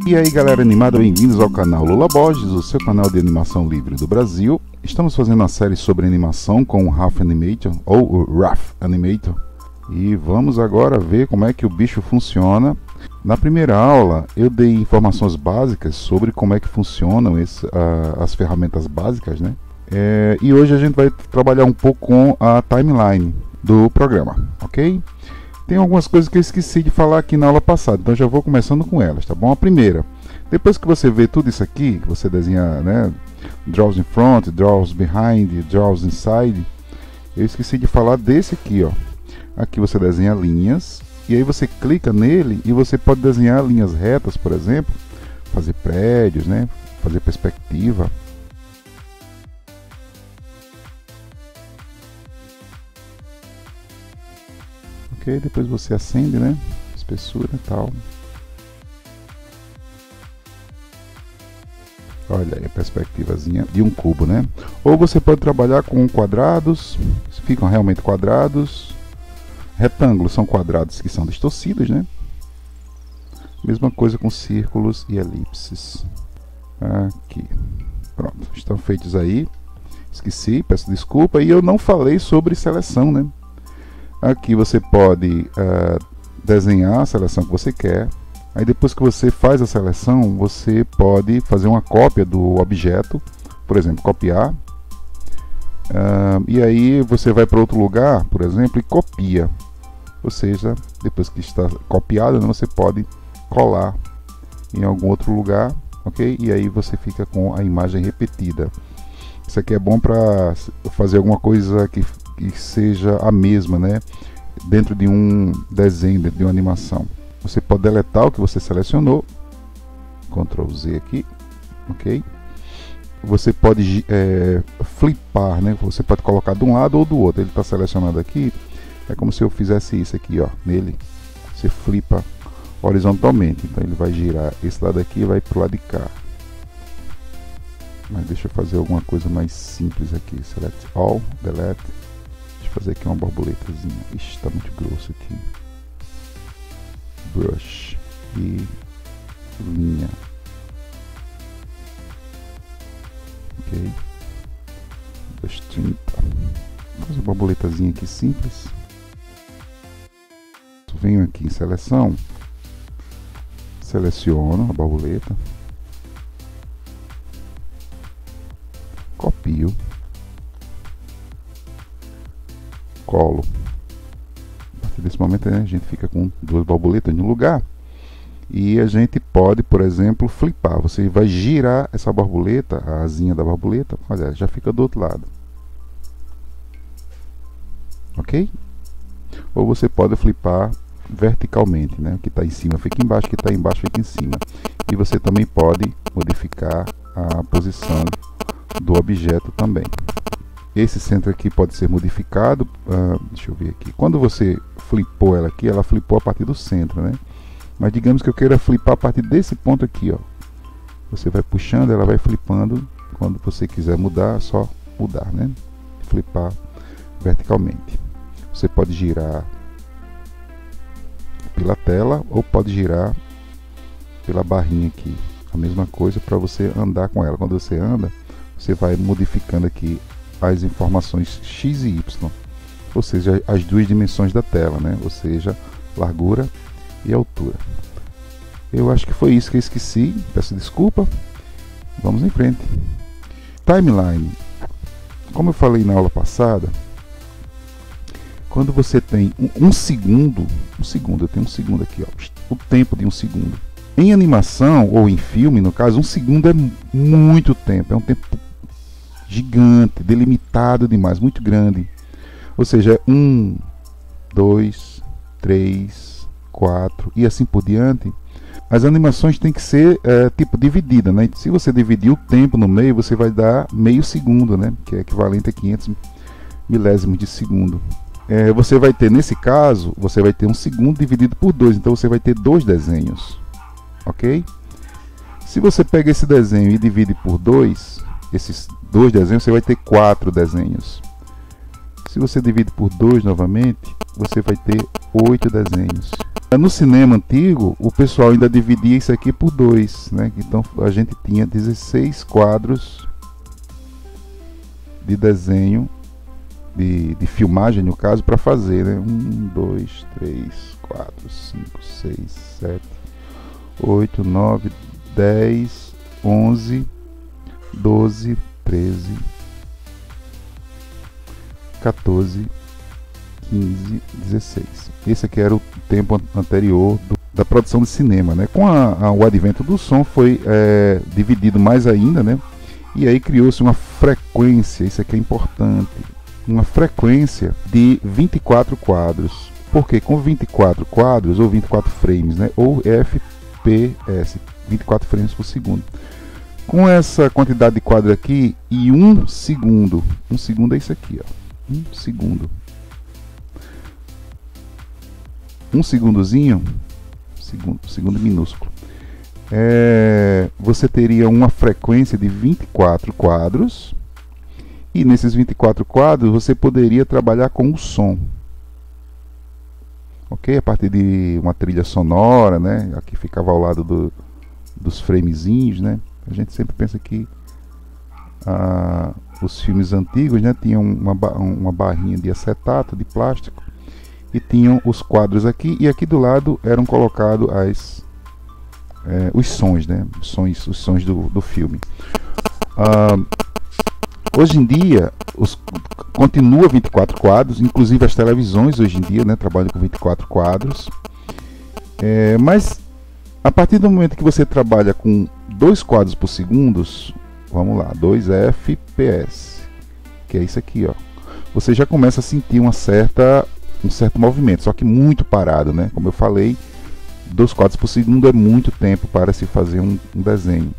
E aí galera animada, bem-vindos ao canal Lula Borges, o seu canal de animação livre do Brasil. Estamos fazendo uma série sobre animação com o Raph Animator, ou o Raph Animator. E vamos agora ver como é que o bicho funciona. Na primeira aula eu dei informações básicas sobre como é que funcionam as ferramentas básicas, né? E hoje a gente vai trabalhar um pouco com a timeline do programa, ok? Tem algumas coisas que eu esqueci de falar aqui na aula passada, então já vou começando com elas, tá bom? A primeira, depois que você vê tudo isso aqui, que você desenha, né, draws in front, draws behind, draws inside, eu esqueci de falar desse aqui, ó. Aqui você desenha linhas, e aí você clica nele e você pode desenhar linhas retas, por exemplo, fazer prédios, né, fazer perspectiva. Ok, depois você acende, né, espessura e tal. Olha aí a perspectivazinha de um cubo, né? Ou você pode trabalhar com quadrados, ficam realmente quadrados. Retângulos são quadrados que são distorcidos, né? Mesma coisa com círculos e elipses. Aqui. Pronto, estão feitos aí. Esqueci, peço desculpa. E eu não falei sobre seleção, né? Aqui você pode desenhar a seleção que você quer. Aí depois que você faz a seleção, você pode fazer uma cópia do objeto. Por exemplo, copiar. E aí você vai para outro lugar, por exemplo, e copia. Ou seja, depois que está copiado, né, você pode colar em algum outro lugar, ok? E aí você fica com a imagem repetida. Isso aqui é bom para fazer alguma coisa que seja a mesma, né? Dentro de um desenho, dentro de uma animação. Você pode deletar o que você selecionou. Ctrl Z aqui, ok? Você pode flipar, né? Você pode colocar de um lado ou do outro. Ele está selecionado aqui. É como se eu fizesse isso aqui, ó. Nele, você flipa horizontalmente. Então ele vai girar esse lado aqui e vai para o lado de cá. Mas deixa eu fazer alguma coisa mais simples aqui. Select all, delete. Deixa eu fazer aqui uma borboletazinha. Ixi, está muito grosso aqui. Brush e linha. Ok. 230. Vou fazer uma borboletazinha aqui simples. Venho aqui em seleção, seleciono a borboleta, copio, colo. A partir desse momento, né, a gente fica com duas borboletas em um lugar e a gente pode, por exemplo, flipar. Você vai girar essa borboleta, a asinha da borboleta, olha, já fica do outro lado, ok? Ou você pode flipar verticalmente, né? O que está em cima fica embaixo, o que está embaixo fica em cima. E você também pode modificar a posição do objeto também. Esse centro aqui pode ser modificado. Deixa eu ver aqui. Quando você flipou ela aqui, ela flipou a partir do centro, né? Mas digamos que eu queira flipar a partir desse ponto aqui, ó. Você vai puxando, ela vai flipando. Quando você quiser mudar, é só mudar, né? Flipar verticalmente. Você pode girar pela tela ou pode girar pela barrinha aqui. A mesma coisa para você andar com ela. Quando você anda, você vai modificando aqui as informações X e Y. Ou seja, as duas dimensões da tela, né? Ou seja, largura e altura. Eu acho que foi isso que eu esqueci. Peço desculpa. Vamos em frente. Timeline. Como eu falei na aula passada, quando você tem um segundo, eu tenho um segundo aqui, ó, o tempo de um segundo. Em animação, ou em filme, no caso, um segundo é muito tempo, é um tempo gigante, delimitado demais, muito grande. Ou seja, é 1, 2, 3, 4 e assim por diante. As animações têm que ser tipo dividida, né? Se você dividir o tempo no meio, você vai dar meio segundo, né? Que é equivalente a 500 milésimos de segundo. Você vai ter, nesse caso, você vai ter um segundo dividido por 2, então você vai ter 2 desenhos, ok? Se você pega esse desenho e divide por 2, esses 2 desenhos, você vai ter 4 desenhos. Se você divide por 2 novamente, você vai ter 8 desenhos. No cinema antigo, o pessoal ainda dividia isso aqui por 2, né? Então a gente tinha 16 quadros de desenho, de filmagem no caso, para fazer, né? 1, 2, 3, 4, 5, 6, 7, 8, 9, 10, 11, 12, 13, 14, 15, 16. Esse aqui era o tempo anterior da produção de cinema, né? Com o advento do som foi dividido mais ainda, né? E aí criou-se uma frequência, isso aqui é importante, uma frequência de 24 quadros. Porque com 24 quadros, ou 24 frames, né? Ou FPS, 24 frames por segundo. Com essa quantidade de quadros aqui e 1 segundo, 1 segundo é isso aqui, ó, 1 segundo. Um segundozinho, segundo minúsculo, você teria uma frequência de 24 quadros, e nesses 24 quadros você poderia trabalhar com o som, ok? A partir de uma trilha sonora, né? Aqui ficava ao lado dos framezinhos, né? A gente sempre pensa que os filmes antigos, né, tinham uma barrinha de acetato, de plástico, e tinham os quadros aqui, e aqui do lado eram colocados os sons, né? Os sons do filme. Hoje em dia continua 24 quadros, inclusive as televisões hoje em dia, né, trabalham com 24 quadros, mas a partir do momento que você trabalha com 2 quadros por segundo, vamos lá, 2 FPS, que é isso aqui, ó, você já começa a sentir um certo movimento, só que muito parado, né? Como eu falei, 2 quadros por segundo é muito tempo para se fazer um desenho.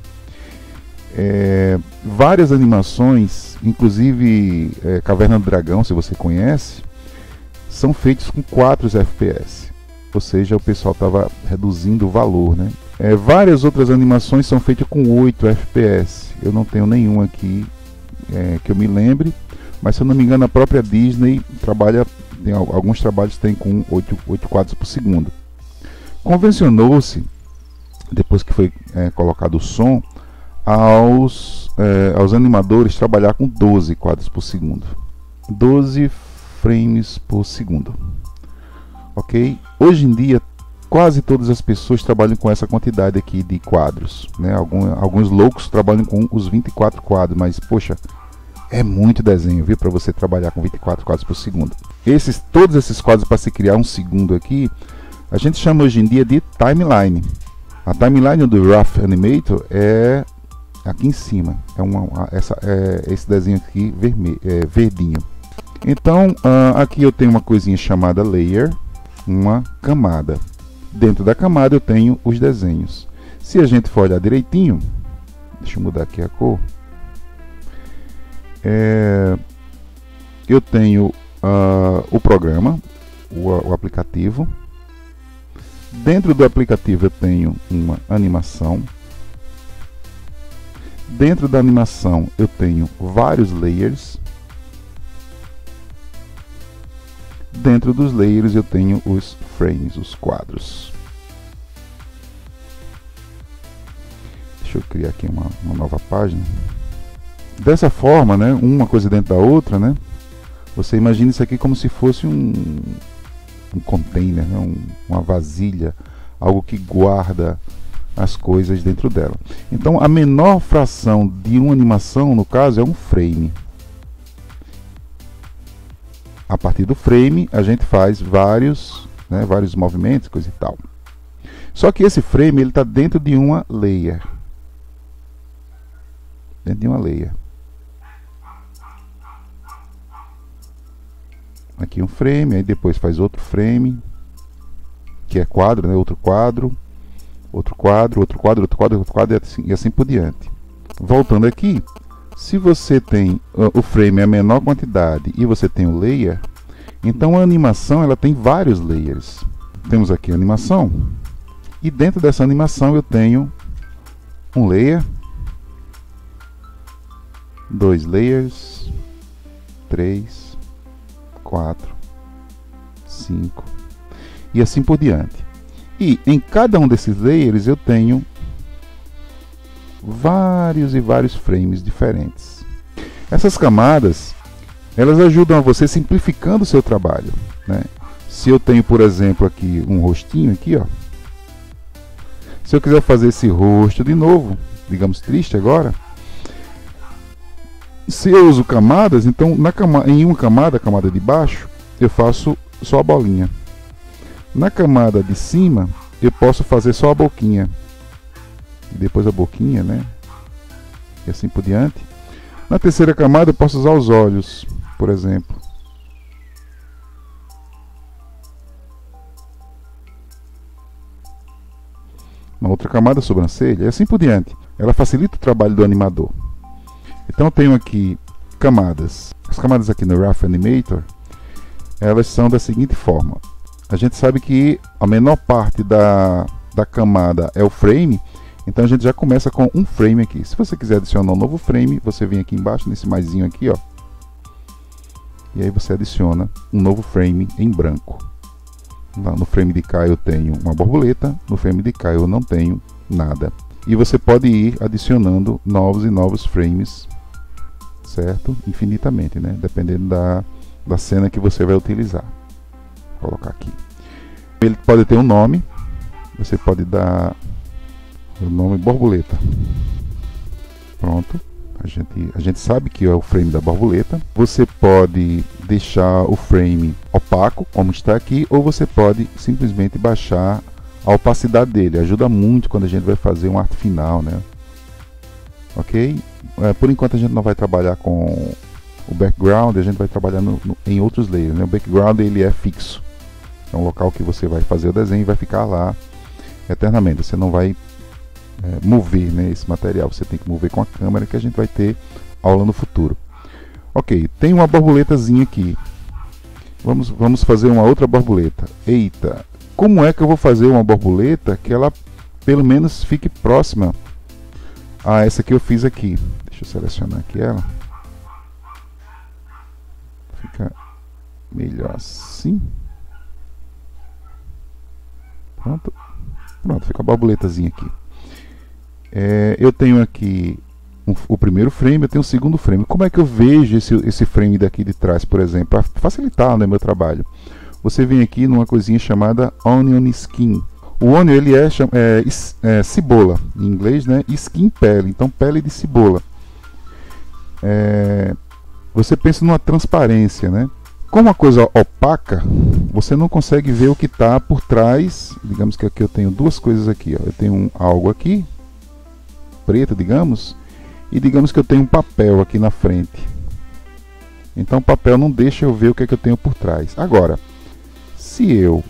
Várias animações, inclusive Caverna do Dragão, se você conhece, são feitos com 4 FPS, ou seja, o pessoal estava reduzindo o valor, né? Várias outras animações são feitas com 8 FPS, eu não tenho nenhum aqui que eu me lembre, mas se eu não me engano a própria Disney alguns trabalhos têm com 8 quadros por segundo. Convencionou-se, depois que foi colocado o som, aos animadores trabalhar com 12 quadros por segundo, 12 frames por segundo, ok? Hoje em dia quase todas as pessoas trabalham com essa quantidade aqui de quadros, né? Alguns loucos trabalham com os 24 quadros, mas poxa, é muito desenho, viu, para você trabalhar com 24 quadros por segundo. Todos esses quadros, para se criar um segundo aqui, a gente chama hoje em dia de timeline. A timeline do Rough Animator é aqui em cima, esse desenho aqui verdinho. Então aqui eu tenho uma coisinha chamada layer, uma camada. Dentro da camada eu tenho os desenhos. Se a gente for olhar direitinho, deixa eu mudar aqui a cor. Eu tenho o programa, o aplicativo. Dentro do aplicativo eu tenho uma animação. Dentro da animação eu tenho vários layers. Dentro dos layers eu tenho os frames, os quadros. Deixa eu criar aqui uma nova página. Dessa forma, né, uma coisa dentro da outra, né, você imagina isso aqui como se fosse um container, né, uma vasilha, algo que guarda as coisas dentro dela. Então a menor fração de uma animação, no caso, é um frame. A partir do frame a gente faz vários movimentos, coisa e tal. Só que esse frame ele está dentro de uma layer. Dentro de uma layer. Aqui um frame, aí depois faz outro frame, que é quadro, né? Outro quadro, outro quadro, outro quadro, outro quadro, outro quadro, e assim por diante. Voltando aqui, se você tem o frame é a menor quantidade e você tem o layer, então a animação ela tem vários layers. Temos aqui a animação, e dentro dessa animação eu tenho um layer, 2 layers, 3, 4, 5 e assim por diante. E em cada um desses layers eu tenho vários e vários frames diferentes. Essas camadas, elas ajudam a você simplificando o seu trabalho, né? Se eu tenho, por exemplo, aqui um rostinho aqui, ó. Se eu quiser fazer esse rosto de novo, digamos triste agora, se eu uso camadas, então em uma camada, a camada de baixo, eu faço só a bolinha. Na camada de cima, eu posso fazer só a boquinha. E depois a boquinha, né? E assim por diante. Na terceira camada, eu posso usar os olhos, por exemplo. Na outra camada, a sobrancelha, e assim por diante. Ela facilita o trabalho do animador. Então eu tenho aqui camadas. As camadas aqui no Rough Animator, elas são da seguinte forma. A gente sabe que a menor parte da camada é o frame, então a gente já começa com um frame aqui. Se você quiser adicionar um novo frame, você vem aqui embaixo, nesse maisinho aqui, ó. E aí você adiciona um novo frame em branco. Lá no frame de cá eu tenho uma borboleta, no frame de cá eu não tenho nada. E você pode ir adicionando novos e novos frames, certo? Infinitamente, né? Dependendo da cena que você vai utilizar. Vou colocar aqui. Ele pode ter um nome. Você pode dar o nome borboleta. Pronto. A gente sabe que é o frame da borboleta. Você pode deixar o frame opaco, como está aqui, ou você pode simplesmente baixar a opacidade dele. Ajuda muito quando a gente vai fazer uma arte final, né? Ok? Por enquanto a gente não vai trabalhar com o background, a gente vai trabalhar em outros layers, né? O background ele é fixo. É um local que você vai fazer o desenho e vai ficar lá eternamente. Você não vai mover, né, esse material. Você tem que mover com a câmera, que a gente vai ter aula no futuro. Ok, tem uma borboletazinha aqui. Vamos fazer uma outra borboleta. Eita, como é que eu vou fazer uma borboleta que ela pelo menos fique próxima a essa que eu fiz aqui? Deixa eu selecionar aqui ela. Fica melhor assim. Pronto. Pronto, fica a borboletazinha aqui. Eu tenho aqui o primeiro frame, eu tenho o segundo frame. Como é que eu vejo esse frame daqui de trás, por exemplo? Para facilitar, né, meu trabalho. Você vem aqui numa coisinha chamada Onion Skin. O onion ele é cebola, em inglês, né? Skin, pele, então pele de cebola. Você pensa numa transparência, né? Com uma coisa opaca, você não consegue ver o que está por trás. Digamos que aqui eu tenho duas coisas aqui, ó. Eu tenho algo aqui, preto, digamos, e digamos que eu tenho um papel aqui na frente. Então o papel não deixa eu ver o que é que eu tenho por trás. Agora, se eu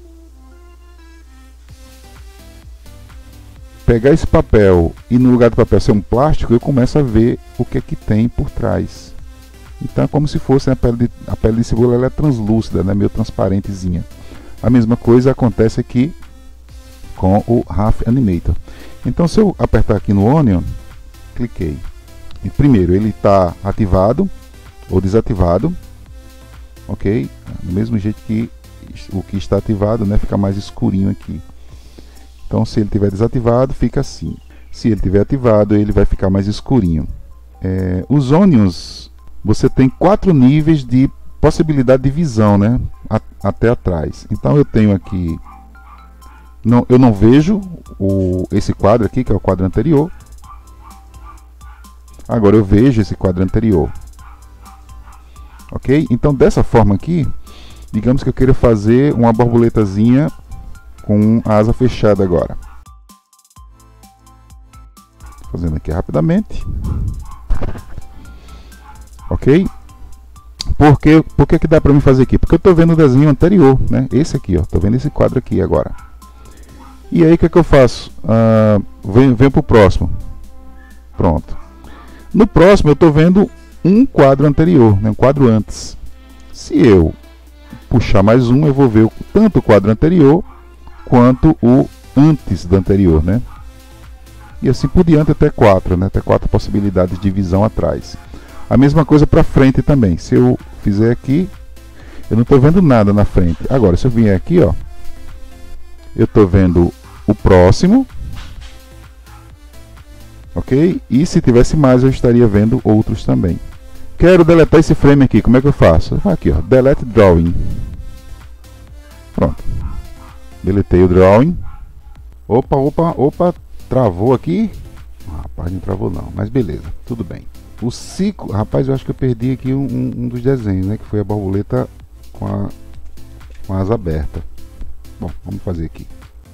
pegar esse papel e no lugar do papel ser um plástico, eu começo a ver o que é que tem por trás. Então é como se fosse a pele de cebola, ela é translúcida, né, meio transparentezinha. A mesma coisa acontece aqui com o Rough Animator. Então se eu apertar aqui no Onion, cliquei. E primeiro ele está ativado ou desativado, ok? Do mesmo jeito que o que está ativado, né, fica mais escurinho aqui. Então se ele estiver desativado, fica assim. Se ele estiver ativado, ele vai ficar mais escurinho. Os Onions, você tem 4 níveis de possibilidade de visão, né, até atrás. Então eu tenho aqui, eu não vejo esse quadro aqui, que é o quadro anterior. Agora eu vejo esse quadro anterior. Ok? Então dessa forma aqui, digamos que eu queira fazer uma borboletazinha com a asa fechada agora. Fazendo aqui rapidamente. Ok? Por que dá para mim fazer aqui? Porque eu estou vendo o desenho anterior, né? Esse aqui, ó. Estou vendo esse quadro aqui agora. E aí o que é que eu faço? Venho para o próximo. Pronto. No próximo eu estou vendo um quadro anterior, né? Um quadro antes. Se eu puxar mais um, eu vou ver tanto o quadro anterior quanto o antes do anterior, né? E assim por diante até 4, né? Até 4 possibilidades de visão atrás. A mesma coisa para frente também. Se eu fizer aqui, Eu não estou vendo nada na frente. Agora, se eu vier aqui, ó, eu estou vendo o próximo, ok? E se tivesse mais, eu estaria vendo outros também. Quero deletar esse frame aqui, como é que eu faço? Aqui, ó, delete drawing. Pronto. Deletei o drawing. Opa, travou aqui. Rapaz, não travou não, mas beleza, tudo bem. O ciclo, rapaz, eu acho que eu perdi aqui um dos desenhos, né? Que foi a borboleta com a asa aberta. Bom, vamos fazer aqui.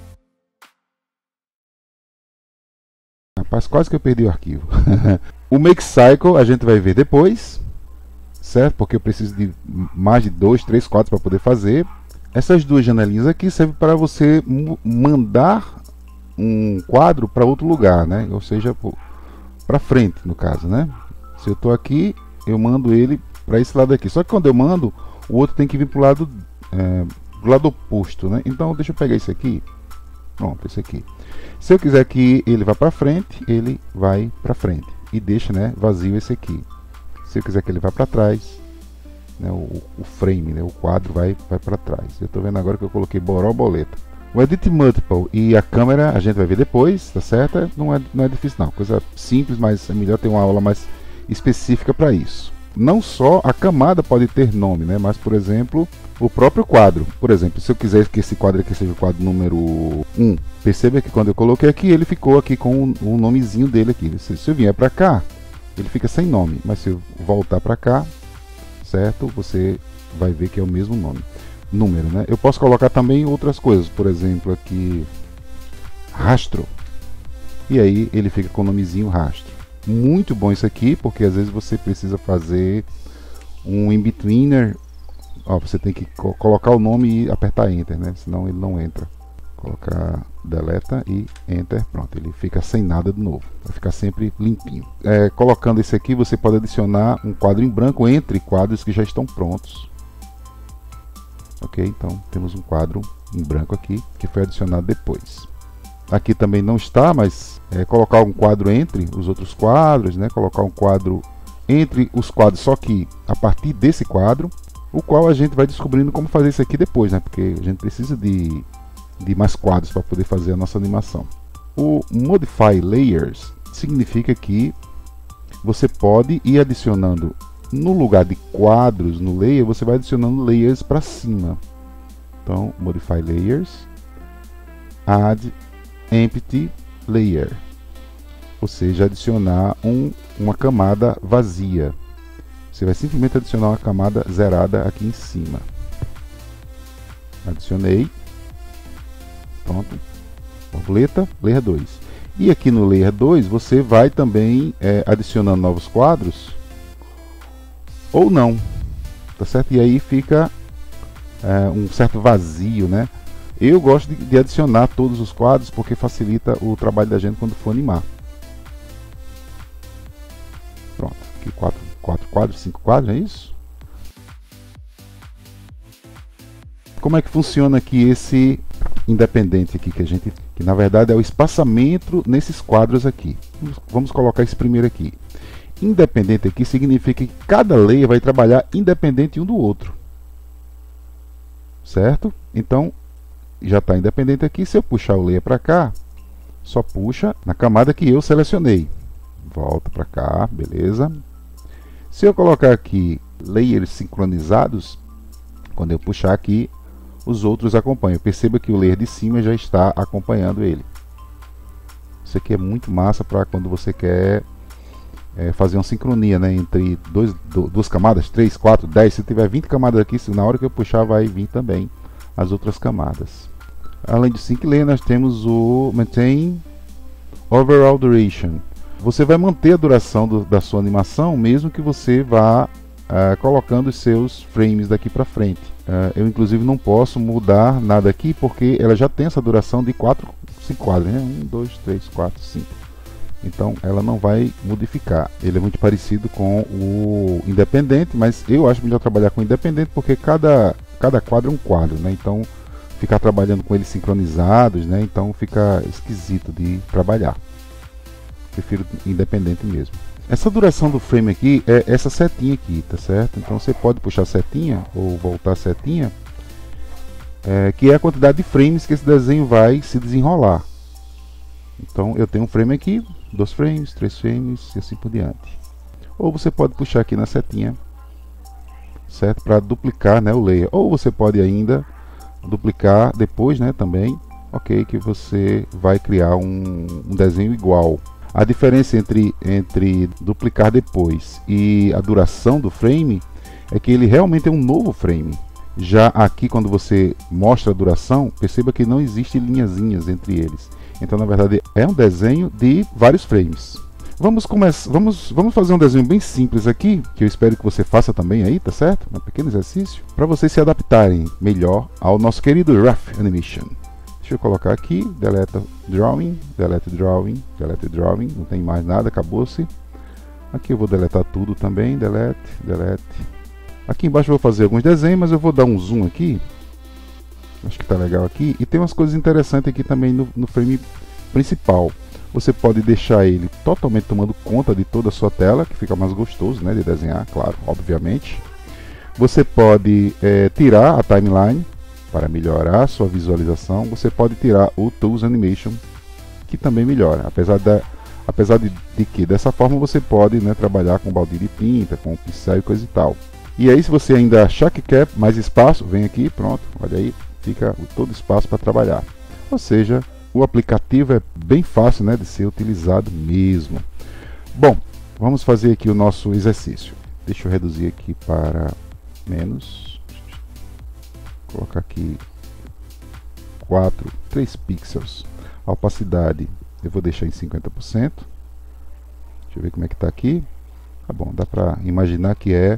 Rapaz, quase que eu perdi o arquivo. O Make Cycle a gente vai ver depois, certo? Porque eu preciso de mais de 2, 3 quadros para poder fazer. Essas duas janelinhas aqui servem para você mandar um quadro para outro lugar, né? Ou seja, para frente, no caso, né? Se eu estou aqui, eu mando ele para esse lado aqui. Só que quando eu mando, o outro tem que vir para o lado, do lado oposto, né? Então, deixa eu pegar esse aqui. Pronto, esse aqui. Se eu quiser que ele vá para frente, ele vai para frente. E deixa, né, vazio esse aqui. Se eu quiser que ele vá para trás, né, o frame, né, o quadro vai para trás. Eu estou vendo agora que eu coloquei borboleta. O Edit Multiple e a câmera a gente vai ver depois, tá certo? Não é difícil não, coisa simples, mas é melhor ter uma aula mais específica para isso. Não só a camada pode ter nome, né? Mas, por exemplo, o próprio quadro. Por exemplo, se eu quiser que esse quadro aqui seja o quadro número 1, perceba que quando eu coloquei aqui, ele ficou aqui com o nomezinho dele aqui. Se eu vier para cá, ele fica sem nome, mas se eu voltar para cá, certo? Você vai ver que é o mesmo número, né? Eu posso colocar também outras coisas, por exemplo, aqui rastro. E aí ele fica com o nomezinho rastro. Muito bom isso aqui, porque às vezes você precisa fazer um in-betweener. Ó, você tem que colocar o nome e apertar Enter, né? Senão ele não entra. Colocar deleta e Enter, pronto, ele fica sem nada de novo. Vai ficar sempre limpinho. Colocando esse aqui, você pode adicionar um quadro em branco entre quadros que já estão prontos. Ok, então temos um quadro em branco aqui que foi adicionado depois. Aqui também não está, mas colocar um quadro entre os outros quadros, né? Colocar um quadro entre os quadros, só que a partir desse quadro, o qual a gente vai descobrindo como fazer isso aqui depois, né? Porque a gente precisa de mais quadros para poder fazer a nossa animação. O Modify Layers significa que você pode ir adicionando, no lugar de quadros no layer, você vai adicionando layers para cima. Então, Modify Layers, Add Empty Layer, ou seja, adicionar uma camada vazia. Você vai simplesmente adicionar uma camada zerada aqui em cima. Adicionei. Pronto. Borboleta, Layer 2. E aqui no Layer 2 você vai também adicionando novos quadros ou não, tá certo? E aí fica um certo vazio, né? Eu gosto de adicionar todos os quadros porque facilita o trabalho da gente quando for animar. Pronto, aqui 4 quadros, 5 quadros, é isso? Como é que funciona aqui esse independente aqui que na verdade é o espaçamento nesses quadros aqui. Vamos colocar esse primeiro aqui. Independente aqui significa que cada layer vai trabalhar independente um do outro, certo? Então já está independente aqui. Se eu puxar o layer para cá, só puxa na camada que eu selecionei. Volta para cá, beleza. Se eu colocar aqui layers sincronizados, quando eu puxar aqui, os outros acompanham. Perceba que o layer de cima já está acompanhando ele. Isso aqui é muito massa para quando você quer fazer uma sincronia, né, entre duas camadas, 3, 4, 10. Se tiver 20 camadas aqui, na hora que eu puxar vai vir também as outras camadas. Além de Sync Layer, nós temos o Maintain Overall Duration. Você vai manter a duração da sua animação, mesmo que você vá colocando os seus frames daqui para frente. Eu inclusive não posso mudar nada aqui, porque ela já tem essa duração de 5 quadros, né? 1, 2, 3, 4, 5. Então ela não vai modificar. Ele é muito parecido com o independente, mas eu acho melhor trabalhar com o independente, porque cada quadro é um quadro, né? Então ficar trabalhando com eles sincronizados, né? Então fica esquisito de trabalhar. Prefiro independente mesmo. Essa duração do frame aqui é essa setinha aqui, tá certo? Então você pode puxar a setinha ou voltar a setinha, que é a quantidade de frames que esse desenho vai se desenrolar. Então eu tenho um frame aqui, 2 frames, 3 frames e assim por diante. Ou você pode puxar aqui na setinha, certo? Para duplicar, né, o layer. Ou você pode ainda duplicar depois, né, também, ok, que você vai criar um desenho igual. A diferença entre duplicar depois e a duração do frame é que ele realmente é um novo frame. Já aqui, quando você mostra a duração, perceba que não existe linhazinhas entre eles. Então, na verdade, é um desenho de vários frames. Vamos fazer um desenho bem simples aqui, que eu espero que você faça também aí, tá certo? Um pequeno exercício, para vocês se adaptarem melhor ao nosso querido Rough Animation. Deixa eu colocar aqui, delete drawing, delete drawing, delete drawing, não tem mais nada, acabou-se. Aqui eu vou deletar tudo também, delete, delete. Aqui embaixo eu vou fazer alguns desenhos, mas eu vou dar um zoom aqui. Acho que tá legal aqui. E tem umas coisas interessantes aqui também no frame principal. Você pode deixar ele totalmente tomando conta de toda a sua tela, que fica mais gostoso, né, de desenhar, claro, obviamente. Você pode tirar a timeline para melhorar a sua visualização. Você pode tirar o Tools Animation, que também melhora, apesar de que dessa forma você pode, né, trabalhar com balde de tinta, com pincel e coisa e tal. E aí, se você ainda achar que quer mais espaço, vem aqui, pronto, olha aí, fica todo espaço para trabalhar. Ou seja, o aplicativo é bem fácil, né, de ser utilizado mesmo. Bom, vamos fazer aqui o nosso exercício. Deixa eu reduzir aqui para menos. Colocar aqui 3 pixels. A opacidade eu vou deixar em 50%. Deixa eu ver como é que está aqui. Tá bom, dá para imaginar que é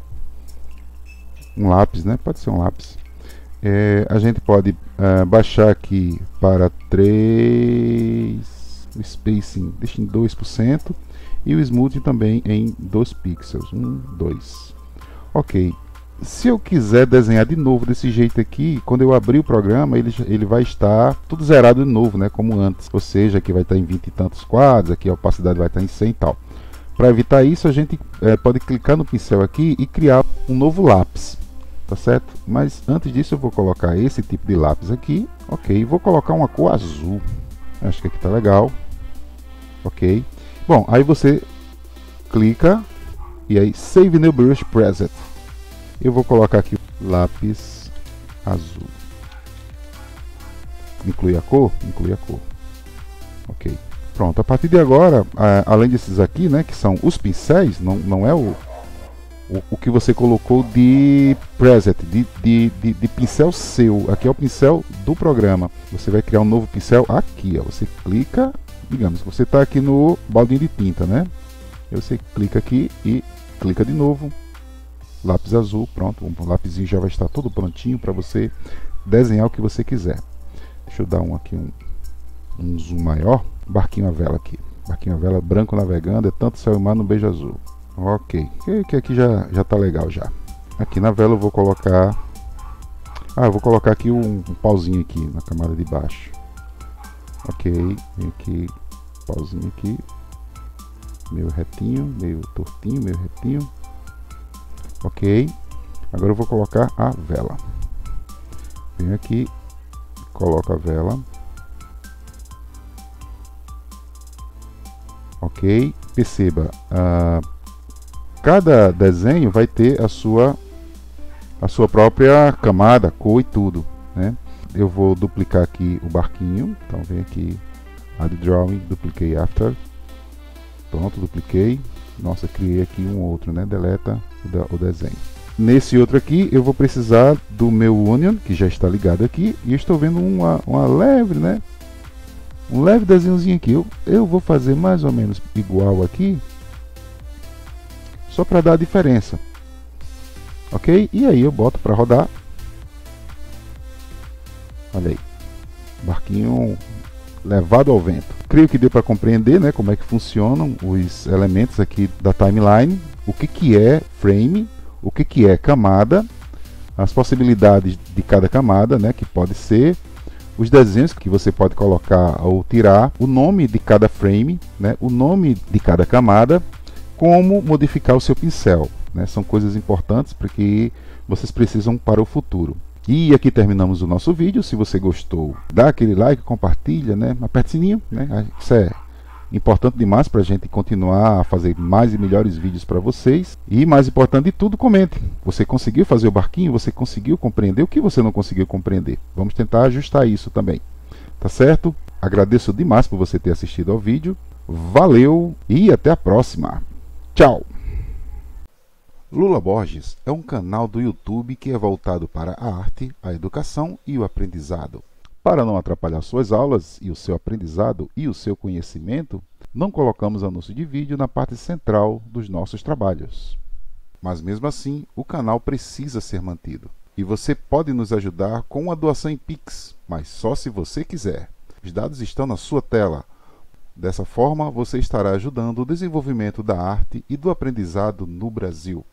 um lápis, né? Pode ser um lápis. A gente pode baixar aqui para 3, o spacing deixa em 2% e o smooth também em 2 pixels, 1, 2. Ok. Se eu quiser desenhar de novo desse jeito aqui, quando eu abrir o programa, ele vai estar tudo zerado de novo, né, como antes. Ou seja, aqui vai estar em 20 e tantos quadros, aqui a opacidade vai estar em 100 e tal. Para evitar isso, a gente pode clicar no pincel aqui e criar um novo lápis, tá certo? Mas antes disso eu vou colocar esse tipo de lápis aqui, ok, vou colocar uma cor azul. Acho que aqui tá legal, ok. Bom, aí você clica e aí Save New Brush Preset. Eu vou colocar aqui lápis azul. Inclui a cor? Inclui a cor. Ok. Pronto, a partir de agora, além desses aqui, né, que são os pincéis, não é o que você colocou de preset, de pincel seu. Aqui é o pincel do programa. Você vai criar um novo pincel aqui, ó. Você clica, digamos, você está aqui no baldinho de tinta, né? Aí você clica aqui e clica de novo. Lápis azul, pronto, o lápisinho já vai estar todo prontinho para você desenhar o que você quiser. Deixa eu dar um zoom maior. Barquinho à vela aqui, barquinho à vela branco navegando, é tanto céu e mar no beijo azul. Ok, que aqui já tá legal já. Aqui na vela eu vou colocar, eu vou colocar aqui um pauzinho aqui na camada de baixo. Ok, vem aqui, pauzinho aqui, meio retinho, meio tortinho, meio retinho. Ok, agora eu vou colocar a vela. Venho aqui, coloco a vela. Ok, perceba, cada desenho vai ter a sua própria camada, cor e tudo, né? Eu vou duplicar aqui o barquinho, então vem aqui, Add Drawing, dupliquei After. Pronto, dupliquei. Nossa, criei aqui um outro, né? Deleta o desenho. Nesse outro aqui, eu vou precisar do meu Onion, que já está ligado aqui. E eu estou vendo uma leve, né? Um leve desenhozinho aqui. Eu vou fazer mais ou menos igual aqui. Só para dar a diferença. Ok? E aí eu boto para rodar. Olha aí. Barquinho levado ao vento. Creio que deu para compreender, né, como é que funcionam os elementos aqui da timeline, o que é frame, o que é camada, as possibilidades de cada camada, né, que pode ser, os desenhos que você pode colocar ou tirar, o nome de cada frame, né, o nome de cada camada como modificar o seu pincel, né? São coisas importantes porque vocês precisam para o futuro. E aqui terminamos o nosso vídeo. Se você gostou, dá aquele like, compartilha, né? Aperte o sininho, né? Isso é importante demais para a gente continuar a fazer mais e melhores vídeos para vocês. E mais importante de tudo, comente. Você conseguiu fazer o barquinho? Você conseguiu compreender? O que você não conseguiu compreender? Vamos tentar ajustar isso também. Tá certo? Agradeço demais por você ter assistido ao vídeo. Valeu e até a próxima. Tchau! Lula Borges é um canal do YouTube que é voltado para a arte, a educação e o aprendizado. Para não atrapalhar suas aulas e o seu aprendizado e o seu conhecimento, não colocamos anúncio de vídeo na parte central dos nossos trabalhos. Mas mesmo assim, o canal precisa ser mantido. E você pode nos ajudar com uma doação em Pix, mas só se você quiser. Os dados estão na sua tela. Dessa forma, você estará ajudando o desenvolvimento da arte e do aprendizado no Brasil.